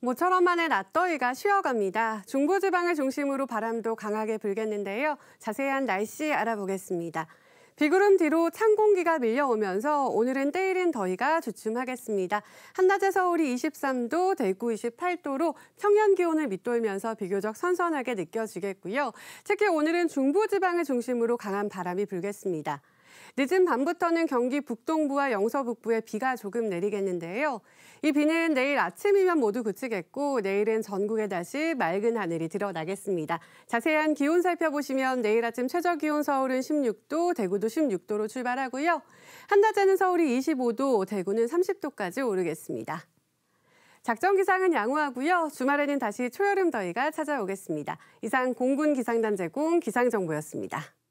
모처럼 만의 낮더위가 쉬어갑니다. 중부지방을 중심으로 바람도 강하게 불겠는데요. 자세한 날씨 알아보겠습니다. 비구름 뒤로 찬 공기가 밀려오면서 오늘은 때이른 더위가 주춤하겠습니다. 한낮에 서울이 23도, 대구 28도로 평년 기온을 밑돌면서 비교적 선선하게 느껴지겠고요. 특히 오늘은 중부지방을 중심으로 강한 바람이 불겠습니다. 늦은 밤부터는 경기 북동부와 영서북부에 비가 조금 내리겠는데요. 이 비는 내일 아침이면 모두 그치겠고 내일은 전국에 다시 맑은 하늘이 드러나겠습니다. 자세한 기온 살펴보시면 내일 아침 최저기온 서울은 16도, 대구도 16도로 출발하고요. 한낮에는 서울이 25도, 대구는 30도까지 오르겠습니다. 작전 기상은 양호하고요. 주말에는 다시 초여름 더위가 찾아오겠습니다. 이상 공군 기상단 제공 기상정보였습니다.